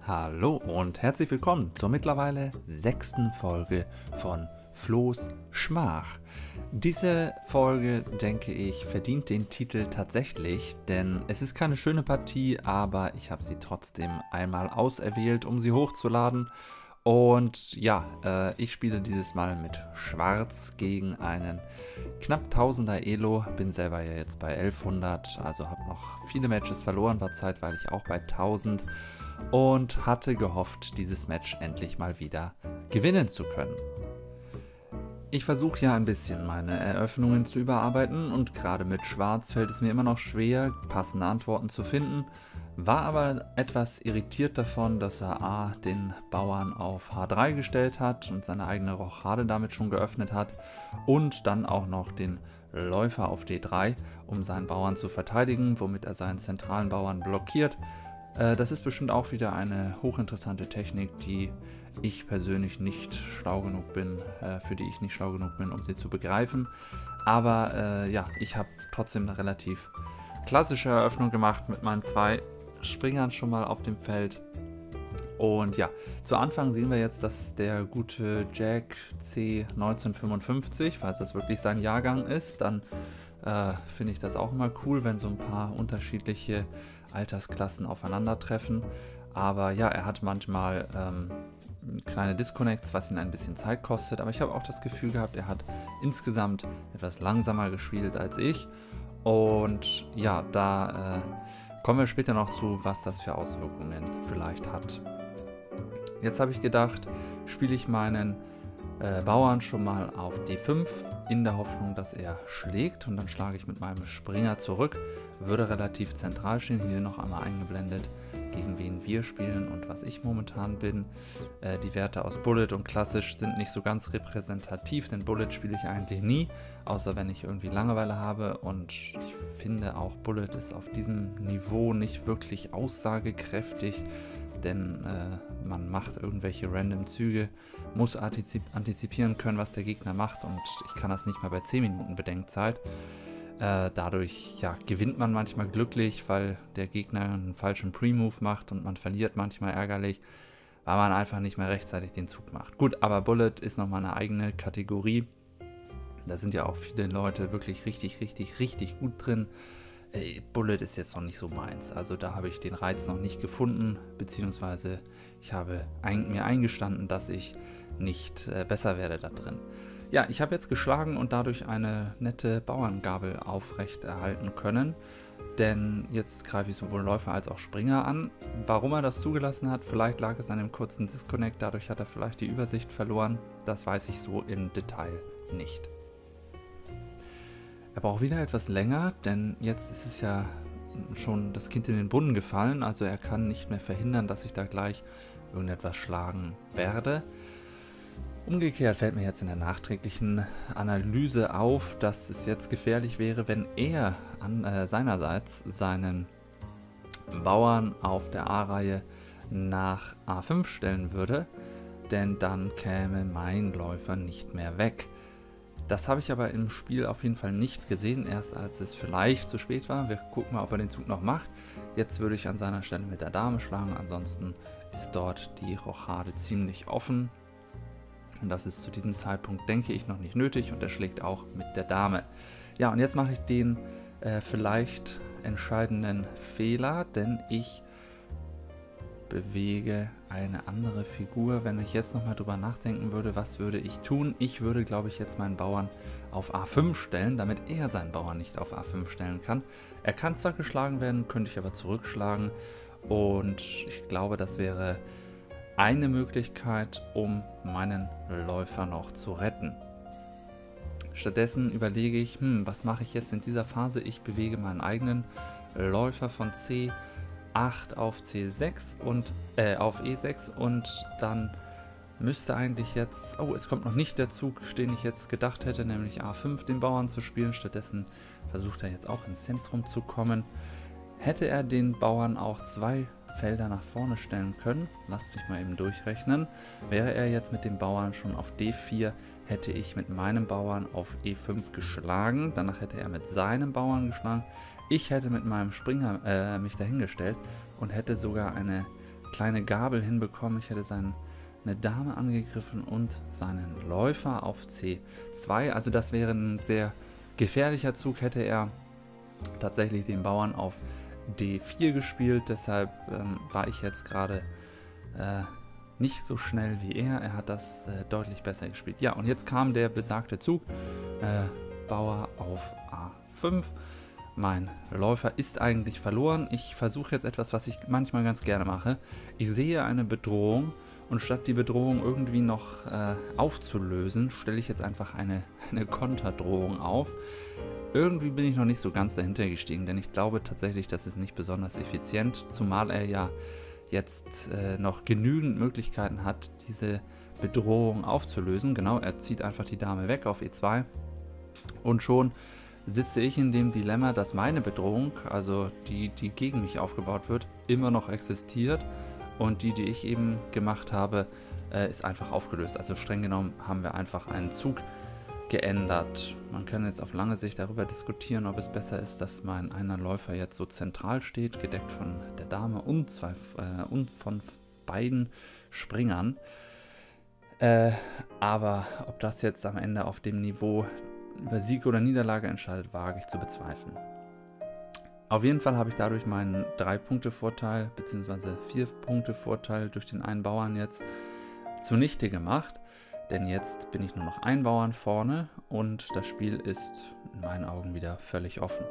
Hallo und herzlich willkommen zur mittlerweile 6. Folge von Flo's Schmach. Diese Folge, denke ich, verdient den Titel tatsächlich, denn es ist keine schöne Partie, aber ich habe sie trotzdem einmal auserwählt, um sie hochzuladen. Und ja, ich spiele dieses Mal mit Schwarz gegen einen knapp 1000er Elo. Bin selber ja jetzt bei 1100, also habe noch viele Matches verloren, war zeitweilig auch bei 1000 und hatte gehofft, dieses Match endlich mal wieder gewinnen zu können. Ich versuche ja ein bisschen meine Eröffnungen zu überarbeiten und gerade mit Schwarz fällt es mir immer noch schwer, passende Antworten zu finden. War aber etwas irritiert davon, dass er A, den Bauern auf H3 gestellt hat und seine eigene Rochade damit schon geöffnet hat und dann auch noch den Läufer auf D3, um seinen Bauern zu verteidigen, womit er seinen zentralen Bauern blockiert. Das ist bestimmt auch wieder eine hochinteressante Technik, die ich persönlich nicht schlau genug bin, für die ich nicht schlau genug bin, um sie zu begreifen. Aber ja, ich habe trotzdem eine relativ klassische Eröffnung gemacht mit meinen zwei Springern schon mal auf dem Feld. Und ja, zu Anfang sehen wir jetzt, dass der gute Jack C 1955, falls das wirklich sein Jahrgang ist, dann finde ich das auch immer cool, wenn so ein paar unterschiedliche Altersklassen aufeinandertreffen. Aber ja, er hat manchmal kleine Disconnects, was ihn ein bisschen Zeit kostet. Aber ich habe auch das Gefühl gehabt, er hat insgesamt etwas langsamer gespielt als ich. Und ja, da kommen wir später noch zu, was das für Auswirkungen vielleicht hat. Jetzt habe ich gedacht, spiele ich meinen Bauern schon mal auf D5 in der Hoffnung, dass er schlägt, und dann schlage ich mit meinem Springer zurück. Würde relativ zentral stehen, hier noch einmal eingeblendet, gegen wen wir spielen und was ich momentan bin. Die Werte aus Bullet und Klassisch sind nicht so ganz repräsentativ, denn Bullet spiele ich eigentlich nie, außer wenn ich irgendwie Langeweile habe, und ich finde auch Bullet ist auf diesem Niveau nicht wirklich aussagekräftig, denn man macht irgendwelche random Züge, muss antizipieren können, was der Gegner macht, und ich kann das nicht mal bei 10 Minuten Bedenkzeit. Dadurch ja, gewinnt man manchmal glücklich, weil der Gegner einen falschen Pre-Move macht und man verliert manchmal ärgerlich, weil man einfach nicht mehr rechtzeitig den Zug macht. Gut, aber Bullet ist nochmal eine eigene Kategorie. Da sind ja auch viele Leute wirklich richtig gut drin. Bullet ist jetzt noch nicht so meins. Also da habe ich den Reiz noch nicht gefunden, beziehungsweise ich habe mir eingestanden, dass ich nicht besser werde da drin. Ja, ich habe jetzt geschlagen und dadurch eine nette Bauerngabel aufrecht erhalten können, denn jetzt greife ich sowohl Läufer als auch Springer an. Warum er das zugelassen hat, vielleicht lag es an dem kurzen Disconnect, dadurch hat er vielleicht die Übersicht verloren, das weiß ich so im Detail nicht. Er braucht wieder etwas länger, denn jetzt ist es ja schon das Kind in den Brunnen gefallen, also er kann nicht mehr verhindern, dass ich da gleich irgendetwas schlagen werde. Umgekehrt fällt mir jetzt in der nachträglichen Analyse auf, dass es jetzt gefährlich wäre, wenn er seinerseits seinen Bauern auf der A-Reihe nach A5 stellen würde, denn dann käme mein Läufer nicht mehr weg. Das habe ich aber im Spiel auf jeden Fall nicht gesehen, erst als es vielleicht zu spät war. Wir gucken mal, ob er den Zug noch macht. Jetzt würde ich an seiner Stelle mit der Dame schlagen, ansonsten ist dort die Rochade ziemlich offen. Und das ist zu diesem Zeitpunkt, denke ich, noch nicht nötig, und er schlägt auch mit der Dame. Ja, und jetzt mache ich den vielleicht entscheidenden Fehler, denn ich bewege eine andere Figur. Wenn ich jetzt nochmal drüber nachdenken würde, was würde ich tun? Ich würde, glaube ich, jetzt meinen Bauern auf A5 stellen, damit er seinen Bauern nicht auf A5 stellen kann. Er kann zwar geschlagen werden, könnte ich aber zurückschlagen, und ich glaube, das wäre eine Möglichkeit, um meinen Läufer noch zu retten. Stattdessen überlege ich, was mache ich jetzt in dieser Phase? Ich bewege meinen eigenen Läufer von C8 auf C6 und auf E6, und dann müsste eigentlich jetzt, oh, es kommt noch nicht der Zug, den ich jetzt gedacht hätte, nämlich A5 den Bauern zu spielen. Stattdessen versucht er jetzt auch ins Zentrum zu kommen. Hätte er den Bauern auch 2 Felder nach vorne stellen können, lasst mich mal eben durchrechnen, wäre er jetzt mit dem Bauern schon auf D4, hätte ich mit meinem Bauern auf E5 geschlagen, danach hätte er mit seinem Bauern geschlagen, ich hätte mit meinem Springer mich dahingestellt und hätte sogar eine kleine Gabel hinbekommen. Ich hätte seine Dame angegriffen und seinen Läufer auf C2. Also das wäre ein sehr gefährlicher Zug, hätte er tatsächlich den Bauern auf D4 gespielt. Deshalb war ich jetzt gerade nicht so schnell wie er. Er hat das deutlich besser gespielt. Ja, und jetzt kam der besagte Zug. Bauer auf A5. Mein Läufer ist eigentlich verloren. Ich versuche jetzt etwas, was ich manchmal ganz gerne mache. Ich sehe eine Bedrohung und statt die Bedrohung irgendwie noch aufzulösen, stelle ich jetzt einfach eine Konterdrohung auf. Irgendwie bin ich noch nicht so ganz dahinter gestiegen, denn ich glaube tatsächlich, das ist nicht besonders effizient, zumal er ja jetzt noch genügend Möglichkeiten hat, diese Bedrohung aufzulösen. Genau, er zieht einfach die Dame weg auf E2 und schon sitze ich in dem Dilemma, dass meine Bedrohung, also die gegen mich aufgebaut wird, immer noch existiert und die ich eben gemacht habe, ist einfach aufgelöst. Also streng genommen haben wir einfach einen Zug geändert. Man kann jetzt auf lange Sicht darüber diskutieren, ob es besser ist, dass mein einer Läufer jetzt so zentral steht, gedeckt von der Dame und von beiden Springern. Aber ob das jetzt am Ende auf dem Niveau über Sieg oder Niederlage entscheidet, wage ich zu bezweifeln. Auf jeden Fall habe ich dadurch meinen 3-Punkte-Vorteil bzw. 4-Punkte-Vorteil durch den einen Bauern jetzt zunichte gemacht, denn jetzt bin ich nur noch ein Bauern vorne und das Spiel ist in meinen Augen wieder völlig offen.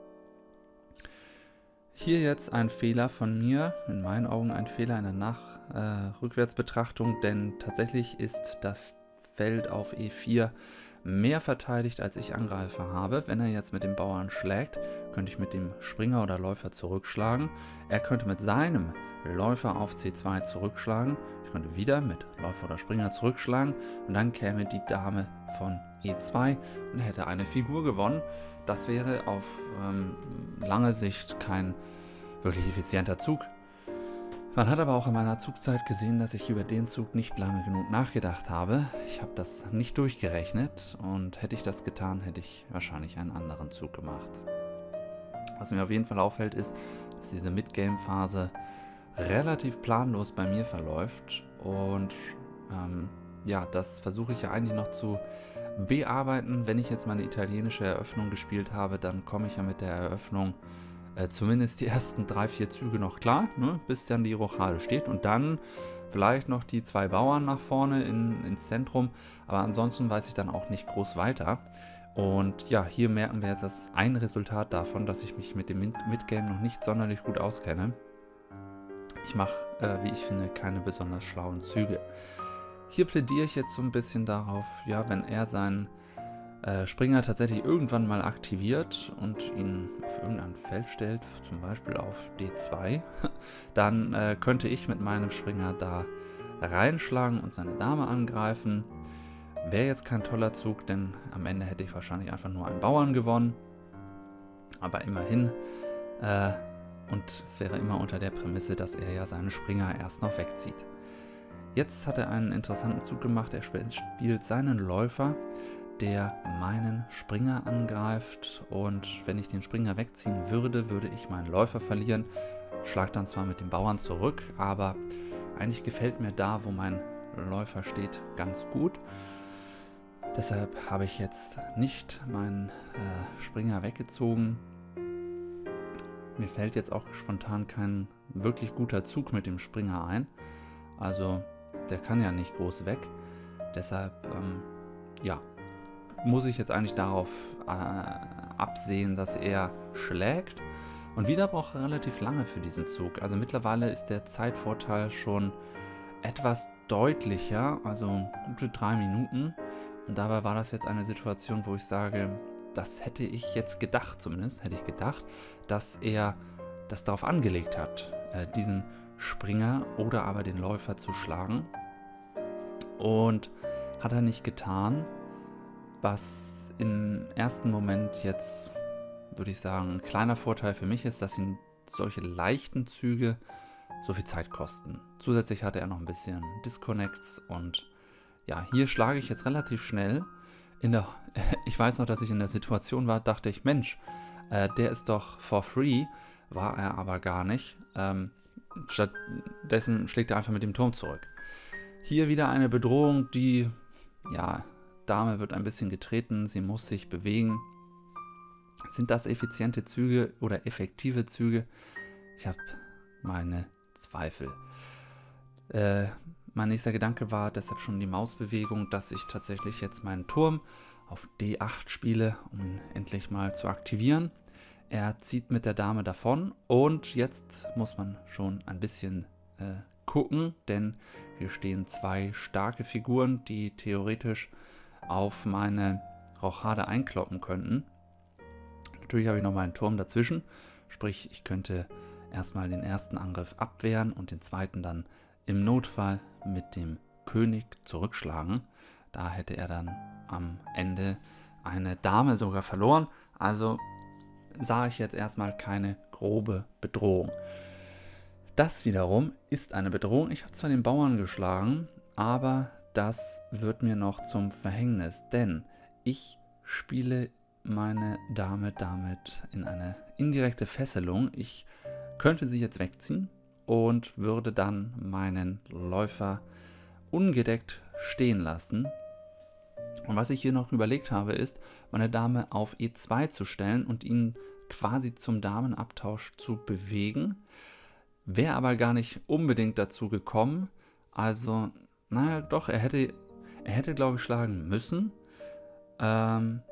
Hier jetzt ein Fehler von mir, in meinen Augen ein Fehler in der Rückwärtsbetrachtung, denn tatsächlich ist das Feld auf E4 mehr verteidigt, als ich Angreifer habe. Wenn er jetzt mit dem Bauern schlägt, könnte ich mit dem Springer oder Läufer zurückschlagen. Er könnte mit seinem Läufer auf C2 zurückschlagen. Ich könnte wieder mit Läufer oder Springer zurückschlagen und dann käme die Dame von E2 und hätte eine Figur gewonnen. Das wäre auf lange Sicht kein wirklich effizienter Zug. Man hat aber auch in meiner Zugzeit gesehen, dass ich über den Zug nicht lange genug nachgedacht habe. Ich habe das nicht durchgerechnet und hätte ich das getan, hätte ich wahrscheinlich einen anderen Zug gemacht. Was mir auf jeden Fall auffällt, ist, dass diese Midgame-Phase relativ planlos bei mir verläuft und ja, das versuche ich ja eigentlich noch zu bearbeiten. Wenn ich jetzt meine italienische Eröffnung gespielt habe, dann komme ich ja mit der Eröffnung zumindest die ersten 3-4 Züge noch klar, ne, bis dann die Rochade steht und dann vielleicht noch die 2 Bauern nach vorne ins Zentrum, aber ansonsten weiß ich dann auch nicht groß weiter. Und ja, hier merken wir jetzt ein Resultat davon, dass ich mich mit dem Midgame noch nicht sonderlich gut auskenne. Ich mache, wie ich finde, keine besonders schlauen Züge. Hier plädiere ich jetzt so ein bisschen darauf, ja, wenn er seinen Springer tatsächlich irgendwann mal aktiviert und ihn auf irgendein Feld stellt, zum Beispiel auf D2, dann könnte ich mit meinem Springer da reinschlagen und seine Dame angreifen. Wäre jetzt kein toller Zug, denn am Ende hätte ich wahrscheinlich einfach nur einen Bauern gewonnen. Aber immerhin, und es wäre immer unter der Prämisse, dass er ja seinen Springer erst noch wegzieht. Jetzt hat er einen interessanten Zug gemacht, er spielt seinen Läufer, der meinen Springer angreift und wenn ich den Springer wegziehen würde, würde ich meinen Läufer verlieren. Schlag dann zwar mit dem Bauern zurück, aber eigentlich gefällt mir da, wo mein Läufer steht, ganz gut. Deshalb habe ich jetzt nicht meinen Springer weggezogen. Mir fällt jetzt auch spontan kein wirklich guter Zug mit dem Springer ein. Also der kann ja nicht groß weg. Deshalb, ja, muss ich jetzt eigentlich darauf absehen, dass er schlägt. Und wieder braucht er relativ lange für diesen Zug. Also mittlerweile ist der Zeitvorteil schon etwas deutlicher, also gute 3 Minuten. Und dabei war das jetzt eine Situation, wo ich sage, das hätte ich jetzt gedacht, zumindest hätte ich gedacht, dass er das darauf angelegt hat, diesen Springer oder aber den Läufer zu schlagen. Und hat er nicht getan. Was im ersten Moment jetzt, würde ich sagen, ein kleiner Vorteil für mich ist, dass ihn solche leichten Züge so viel Zeit kosten. Zusätzlich hatte er noch ein bisschen Disconnects und ja, hier schlage ich jetzt relativ schnell. Ich weiß noch, dass ich in der Situation war, dachte ich, Mensch, der ist doch for free, war er aber gar nicht. stattdessen schlägt er einfach mit dem Turm zurück. Hier wieder eine Bedrohung, die, ja, Dame wird ein bisschen getreten, sie muss sich bewegen. Sind das effiziente Züge oder effektive Züge? Ich habe meine Zweifel. Mein nächster Gedanke war deshalb schon die Mausbewegung, dass ich tatsächlich jetzt meinen Turm auf D8 spiele, um ihn endlich mal zu aktivieren. Er zieht mit der Dame davon und jetzt muss man schon ein bisschen gucken, denn hier stehen zwei starke Figuren, die theoretisch auf meine Rochade einkloppen könnten. Natürlich habe ich noch meinen Turm dazwischen, sprich ich könnte erstmal den ersten Angriff abwehren und den zweiten dann im Notfall mit dem König zurückschlagen. Da hätte er dann am Ende eine Dame sogar verloren, also sah ich jetzt erstmal keine grobe Bedrohung. Das wiederum ist eine Bedrohung. Ich habe zwar den Bauern geschlagen, aber das wird mir noch zum Verhängnis, denn ich spiele meine Dame damit in eine indirekte Fesselung. Ich könnte sie jetzt wegziehen und würde dann meinen Läufer ungedeckt stehen lassen. Und was ich hier noch überlegt habe, ist, meine Dame auf E2 zu stellen und ihn quasi zum Damenabtausch zu bewegen. Wäre aber gar nicht unbedingt dazu gekommen. Also, naja, doch, er hätte glaube ich, schlagen müssen. Genau,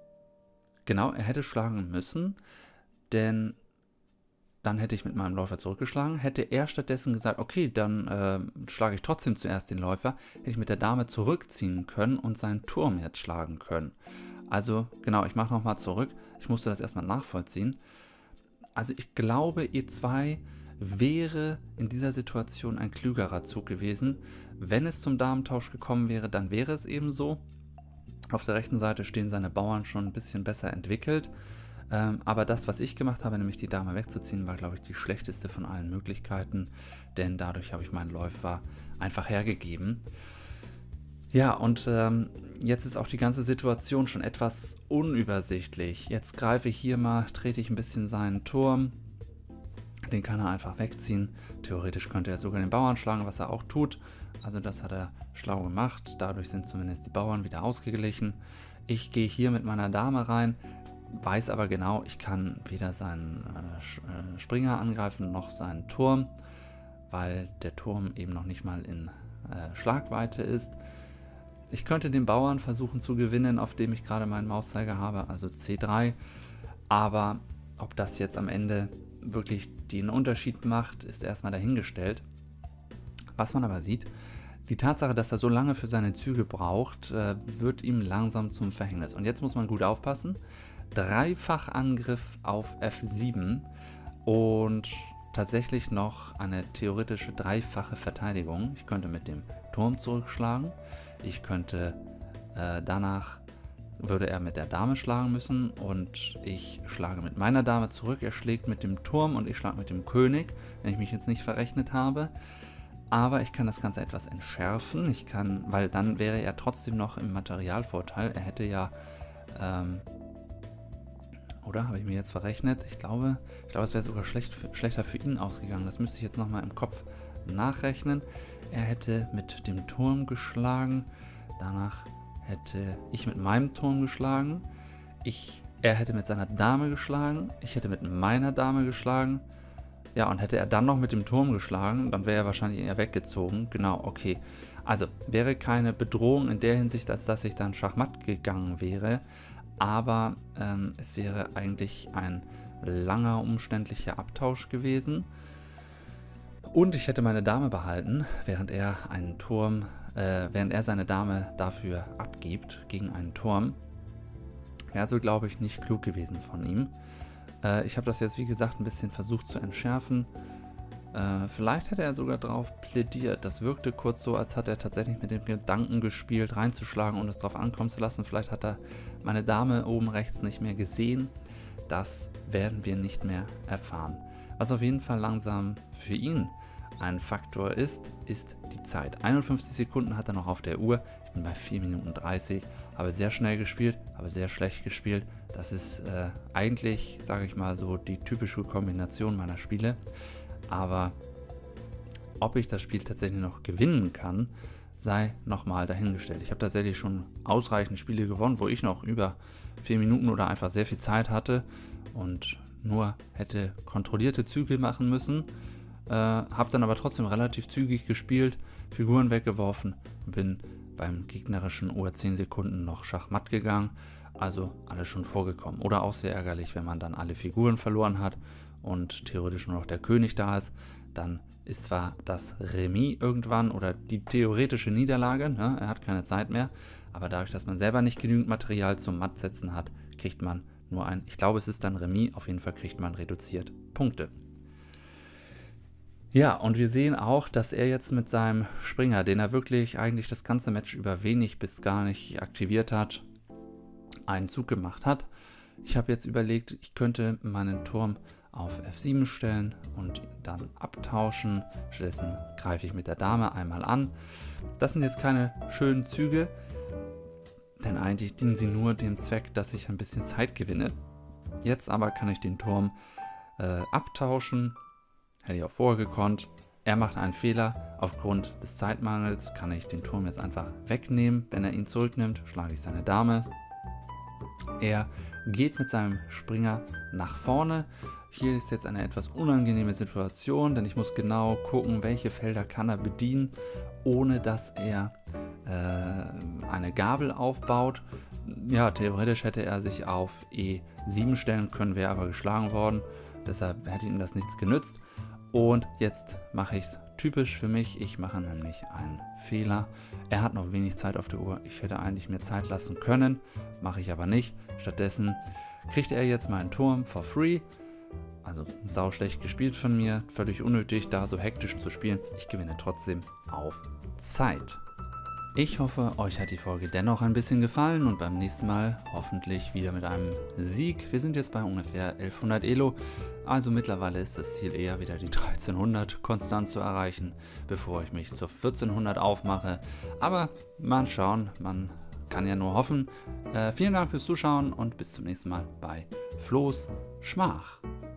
er hätte schlagen müssen, denn dann hätte ich mit meinem Läufer zurückgeschlagen. Hätte er stattdessen gesagt, okay, dann schlage ich trotzdem zuerst den Läufer, hätte ich mit der Dame zurückziehen können und seinen Turm jetzt schlagen können. Also, genau, ich mache nochmal zurück. Ich musste das erstmal nachvollziehen. Also, ich glaube, E2 wäre in dieser Situation ein klügerer Zug gewesen. Wenn es zum Damentausch gekommen wäre, dann wäre es eben so. Auf der rechten Seite stehen seine Bauern schon ein bisschen besser entwickelt. Aber das, was ich gemacht habe, nämlich die Dame wegzuziehen, war, glaube ich, die schlechteste von allen Möglichkeiten. Denn dadurch habe ich meinen Läufer einfach hergegeben. Ja, und jetzt ist auch die ganze Situation schon etwas unübersichtlich. Jetzt greife ich hier mal, trete ich ein bisschen seinen Turm. Den kann er einfach wegziehen. Theoretisch könnte er sogar den Bauern schlagen, was er auch tut. Also das hat er schlau gemacht. Dadurch sind zumindest die Bauern wieder ausgeglichen. Ich gehe hier mit meiner Dame rein, weiß aber genau, ich kann weder seinen Springer angreifen noch seinen Turm, weil der Turm eben noch nicht mal in Schlagweite ist. Ich könnte den Bauern versuchen zu gewinnen, auf dem ich gerade meinen Mauszeiger habe, also C3. Aber ob das jetzt am Ende wirklich den Unterschied macht, ist erstmal dahingestellt. Was man aber sieht, die Tatsache, dass er so lange für seine Züge braucht, wird ihm langsam zum Verhängnis. Und jetzt muss man gut aufpassen. Dreifachangriff auf F7 und tatsächlich noch eine theoretische dreifache Verteidigung. Ich könnte mit dem Turm zurückschlagen. Ich könnte danach würde er mit der Dame schlagen müssen und ich schlage mit meiner Dame zurück. Er schlägt mit dem Turm und ich schlage mit dem König, wenn ich mich jetzt nicht verrechnet habe. Aber ich kann das Ganze etwas entschärfen. Weil dann wäre er trotzdem noch im Materialvorteil. Er hätte ja, oder habe ich mir jetzt verrechnet? Ich glaube, es wäre sogar schlechter für ihn ausgegangen. Das müsste ich jetzt nochmal im Kopf nachrechnen. Er hätte mit dem Turm geschlagen. Danach hätte ich mit meinem Turm geschlagen. Er hätte mit seiner Dame geschlagen. Ich hätte mit meiner Dame geschlagen. Ja, und hätte er dann noch mit dem Turm geschlagen, dann wäre er wahrscheinlich eher weggezogen. Genau, okay. Also, wäre keine Bedrohung in der Hinsicht, als dass ich dann Schachmatt gegangen wäre. Aber es wäre eigentlich ein langer, umständlicher Abtausch gewesen. Und ich hätte meine Dame behalten, während er seine Dame dafür abgibt, gegen einen Turm. Wäre also, glaube ich, nicht klug gewesen von ihm. Ich habe das jetzt, wie gesagt, ein bisschen versucht zu entschärfen. Vielleicht hätte er sogar drauf plädiert. Das wirkte kurz so, als hat er tatsächlich mit dem Gedanken gespielt, reinzuschlagen und es drauf ankommen zu lassen. Vielleicht hat er meine Dame oben rechts nicht mehr gesehen. Das werden wir nicht mehr erfahren. Was auf jeden Fall langsam für ihn ein Faktor ist die Zeit. 51 Sekunden hat er noch auf der Uhr. Ich bin bei 4 Minuten 30. Habe sehr schnell gespielt, habe sehr schlecht gespielt. Das ist eigentlich, sage ich mal so, die typische Kombination meiner Spiele. Aber ob ich das Spiel tatsächlich noch gewinnen kann, sei nochmal dahingestellt. Ich habe tatsächlich schon ausreichend Spiele gewonnen, wo ich noch über 4 Minuten oder einfach sehr viel Zeit hatte und nur hätte kontrollierte Züge machen müssen. Habe dann aber trotzdem relativ zügig gespielt, Figuren weggeworfen und bin beim gegnerischen Uhr 10 Sekunden noch Schachmatt gegangen. Also alles schon vorgekommen. Oder auch sehr ärgerlich, wenn man dann alle Figuren verloren hat und theoretisch nur noch der König da ist. Dann ist zwar das Remis irgendwann oder die theoretische Niederlage, ne? Er hat keine Zeit mehr, aber dadurch, dass man selber nicht genügend Material zum Mattsetzen hat, kriegt man nur ein, ich glaube es ist dann Remis, auf jeden Fall kriegt man reduziert Punkte. Ja, und wir sehen auch, dass er jetzt mit seinem Springer, den er wirklich eigentlich das ganze Match über wenig bis gar nicht aktiviert hat, einen Zug gemacht hat. Ich habe jetzt überlegt, ich könnte meinen Turm auf F7 stellen und dann abtauschen. Stattdessen greife ich mit der Dame einmal an. Das sind jetzt keine schönen Züge, denn eigentlich dienen sie nur dem Zweck, dass ich ein bisschen Zeit gewinne. Jetzt aber kann ich den Turm abtauschen. Hätte ich auch vorher gekonnt. Er macht einen Fehler. Aufgrund des Zeitmangels kann ich den Turm jetzt einfach wegnehmen. Wenn er ihn zurücknimmt, schlage ich seine Dame. Er geht mit seinem Springer nach vorne. Hier ist jetzt eine etwas unangenehme Situation, denn ich muss genau gucken, welche Felder kann er bedienen, ohne dass er eine Gabel aufbaut. Ja, theoretisch hätte er sich auf E7 stellen können, wäre aber geschlagen worden. Deshalb hätte ihm das nichts genützt. Und jetzt mache ich es typisch für mich. Ich mache nämlich einen Fehler. Er hat noch wenig Zeit auf der Uhr. Ich hätte eigentlich mir Zeit lassen können, mache ich aber nicht. Stattdessen kriegt er jetzt meinen Turm for free. Also sau schlecht gespielt von mir. Völlig unnötig, da so hektisch zu spielen. Ich gewinne trotzdem auf Zeit. Ich hoffe, euch hat die Folge dennoch ein bisschen gefallen und beim nächsten Mal hoffentlich wieder mit einem Sieg. Wir sind jetzt bei ungefähr 1100 Elo, also mittlerweile ist das Ziel eher wieder die 1300 konstant zu erreichen, bevor ich mich zur 1400 aufmache. Aber mal schauen, man kann ja nur hoffen. Vielen Dank fürs Zuschauen und bis zum nächsten Mal bei Flo's Schmach.